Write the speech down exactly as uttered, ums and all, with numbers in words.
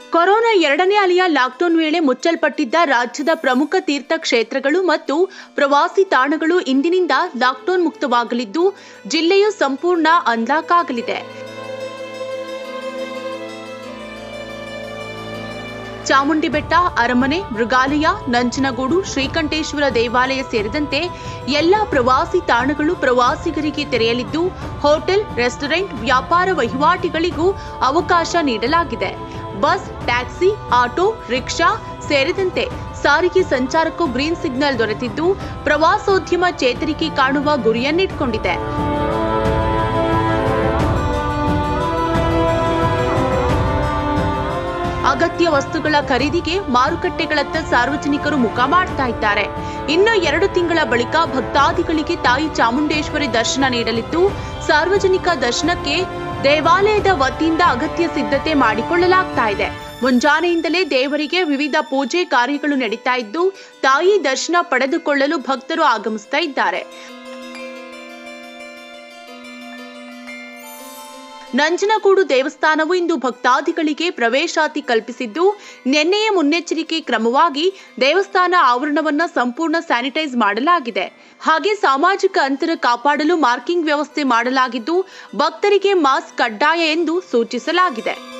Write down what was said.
Corona ಎರಡನೇ ಅಲೆಯ lockdown ವೇಳೆ ಮುಚ್ಚಲ್ಪಟ್ಟಿದ್ದ ರಾಜ್ಯದ ಪ್ರಮುಖ ತೀರ್ಥ ಕ್ಷೇತ್ರಗಳು ಮತ್ತು ಪ್ರವಾಸಿ ತಾಣಗಳು ಇಂದಿನಿಂದ ಲಾಕ್ಡೌನ್ ಮುಕ್ತವಾಗಲಿದ್ದು ಜಿಲ್ಲೆಯು ಸಂಪೂರ್ಣ ಅನ್ಲಾಕ್ ಆಗಲಿದೆ. ಚಾಮುಂಡಿ ಬೆಟ್ಟ, ಅರಮನೆ, ಮೃಗಾಲಯ, ನಂಜನಗೂಡು, ಶ್ರೀಕಂಠೇಶ್ವರ ದೇವಾಲಯ ಸೇರಿದಂತೆ ಎಲ್ಲಾ ಪ್ರವಾಸಿ ತಾಣಗಳು ಪ್ರವಾಸಿಗರಿಗೆ ತೆರೆಯಲಿದ್ದು ಹೋಟೆಲ್, ರೆಸ್ಟೋರೆಂಟ್, ವ್ಯಾಪಾರ ವಹಿವಾಟಿಗಳಿಗೂ ಅವಕಾಶ ನೀಡಲಾಗಿದೆ. ಬಸ್, ಟ್ಯಾಕ್ಸಿ, ಆಟೋ, ರಿಕ್ಷಾ ಸೇರಿದಂತೆ ಸಾರಿಗೆ ಸಂಚಾರಕ್ಕೂ ಗ್ರೀನ್ ಸಿಗ್ನಲ್ ದೊರೆತಿದ್ದು ಪ್ರವಾಸೋದ್ಯಮ ಚೇತರಿಕೆ ಕಾಣುವ ಗುರಿಯನ್ನಿಟ್ಟುಕೊಂಡಿದೆ. ಅಗತ್ಯ ವಸ್ತುಗಳ ಖರೀದಿಗೆ ಮಾರುಕಟ್ಟೆಗಳತ್ತ ಸಾರ್ವಜನಿಕರು ಮುಖ ಮಾಡ್ತಾ ಇದ್ದಾರೆ. ಇನ್ನು ಎರಡು ತಿಂಗಳ ಬಳಿಕ ಭಕ್ತಾದಿಗಳಿಗೆ ತಾಯಿ ಚಾಮುಂಡೇಶ್ವರಿ ದರ್ಶನ ನೀಡಲಿದ್ದು ಸಾರ್ವಜನಿಕ ದರ್ಶನಕ್ಕೆ ದೇವಾಲಯದ ವತಿಯಿಂದ ಅಗತ್ಯ ಸಿದ್ಧತೆ ಮಾಡಿಕೊಳ್ಳಲಾಗ್ತಾ ಇದೆ. ಮುಂಜಾನೆಯಿಂದಲೇ ದೇವರಿಗೆ ವಿವಿಧ ಪೂಜೆ ಕಾರ್ಯಗಳು ನಡೀತಾ ಇದ್ದು ತಾಯಿ ದರ್ಶನ ಪಡೆದುಕೊಳ್ಳಲು ಭಕ್ತರು ಆಗಮಿಸ್ತಾ ಇದ್ದಾರೆ. ನಂಜನಗೂಡು ದೇವಸ್ಥಾನವು ಇಂದು ಭಕ್ತಾದಿಗಳಿಗೆ ಪ್ರವೇಶಾತಿ ಕಲ್ಪಿಸಿದ್ದು ನಿನ್ನೆಯೇ ಮುನ್ನೆಚ್ಚರಿಕೆ ಕ್ರಮವಾಗಿ ದೇವಸ್ಥಾನ ಆವರಣವನ್ನ ಸಂಪೂರ್ಣ ಸ್ಯಾನಿಟೈಸ್ ಮಾಡಲಾಗಿದೆ. ಹಾಗೆ ಸಾಮಾಜಿಕ ಅಂತರ ಕಾಪಾಡಲು ಮಾರ್ಕಿಂಗ್ ವ್ಯವಸ್ಥೆ ಮಾಡಲಾಗಿದ್ದು ಭಕ್ತರಿಗೆ ಮಾಸ್ಕ್ ಕಡ್ಡಾಯ ಎಂದು ಸೂಚಿಸಲಾಗಿದೆ.